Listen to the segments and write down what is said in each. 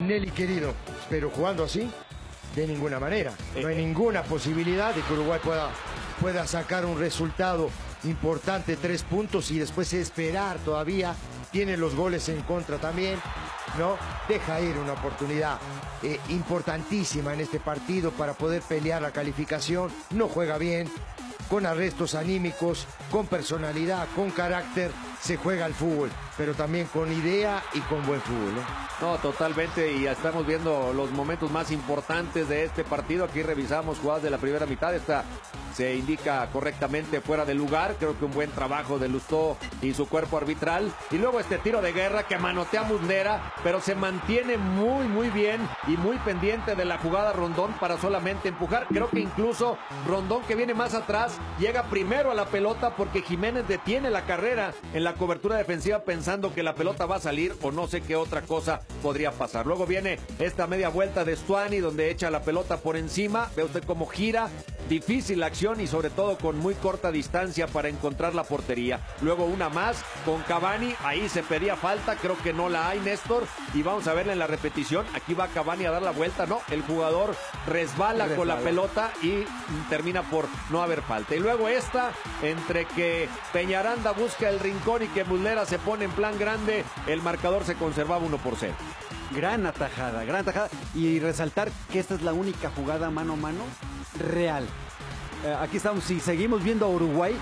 Nelly querido, pero jugando así, de ninguna manera. No hay ninguna posibilidad de que Uruguay pueda sacar un resultado importante, 3 puntos, y después esperar todavía. Tiene los goles en contra también, ¿no? Deja ir una oportunidad importantísima en este partido para poder pelear la calificación. No juega bien, con arrestos anímicos, con personalidad, con carácter. Se juega al fútbol, pero también con idea y con buen fútbol, ¿eh? No, totalmente, y ya estamos viendo los momentos más importantes de este partido. Aquí revisamos jugadas de la primera mitad. Esta se indica correctamente fuera de lugar. Creo que un buen trabajo de Lustó y su cuerpo arbitral. Y luego este tiro de guerra que manotea a Muslera, pero se mantiene muy bien y muy pendiente de la jugada Rondón para solamente empujar. Creo que incluso Rondón, que viene más atrás, llega primero a la pelota porque Jiménez detiene la carrera en la cobertura defensiva pensando que la pelota va a salir o no sé qué otra cosa podría pasar. Luego viene esta media vuelta de Stuani donde echa la pelota por encima. Ve usted cómo gira. Difícil la acción y sobre todo con muy corta distancia para encontrar la portería. Luego una más con Cavani, ahí se pedía falta, creo que no la hay, Néstor, y vamos a verla en la repetición. Aquí va Cavani a dar la vuelta, no, el jugador resbala con la pelota y termina por no haber falta. Y luego esta, entre que Peñaranda busca el rincón y que Muslera se pone en plan grande, el marcador se conservaba 1-0. Gran atajada, y resaltar que esta es la única jugada mano a mano real. Aquí estamos, si seguimos viendo a Uruguay,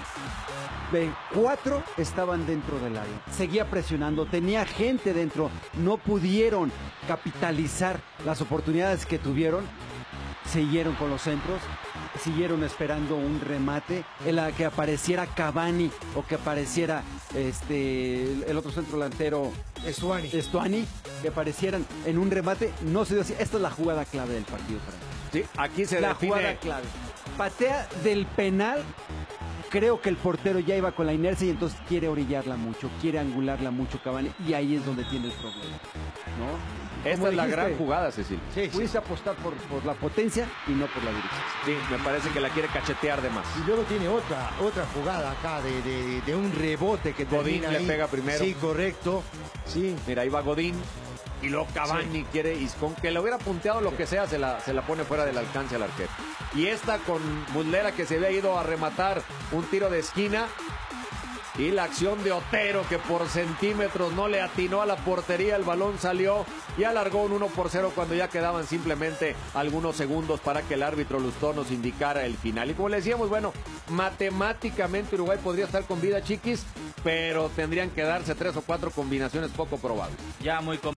4 estaban dentro del área, seguía presionando, tenía gente dentro, no pudieron capitalizar las oportunidades que tuvieron, siguieron con los centros, siguieron esperando un remate, en la que apareciera Cavani o que apareciera el otro centro delantero Stuani, que aparecieran en un remate, no se dio así. Esta es la jugada clave del partido para mí. Sí, aquí se la define. Jugada clave. Patea del penal. Creo que el portero ya iba con la inercia y entonces quiere orillarla mucho, quiere angularla mucho Cavani, y ahí es donde tiene el problema, ¿no? Esta es la gran jugada, Cecil. Sí, pudiste apostar por la potencia y no por la dirección. Sí, me parece que la quiere cachetear de más. Y luego tiene otra jugada acá de un rebote que Godín termina le pega primero. Sí, correcto. Sí. Mira, ahí va Godín. Y luego Cavani quiere, y con que le hubiera punteado lo que sea, se la pone fuera del alcance al arquero. Y esta con Muslera, que se había ido a rematar un tiro de esquina. Y la acción de Otero, que por centímetros no le atinó a la portería, el balón salió y alargó un 1-0 cuando ya quedaban simplemente algunos segundos para que el árbitro Lustó nos indicara el final. Y como le decíamos, bueno, matemáticamente Uruguay podría estar con vida, chiquis, pero tendrían que darse 3 o 4 combinaciones poco probables. Ya muy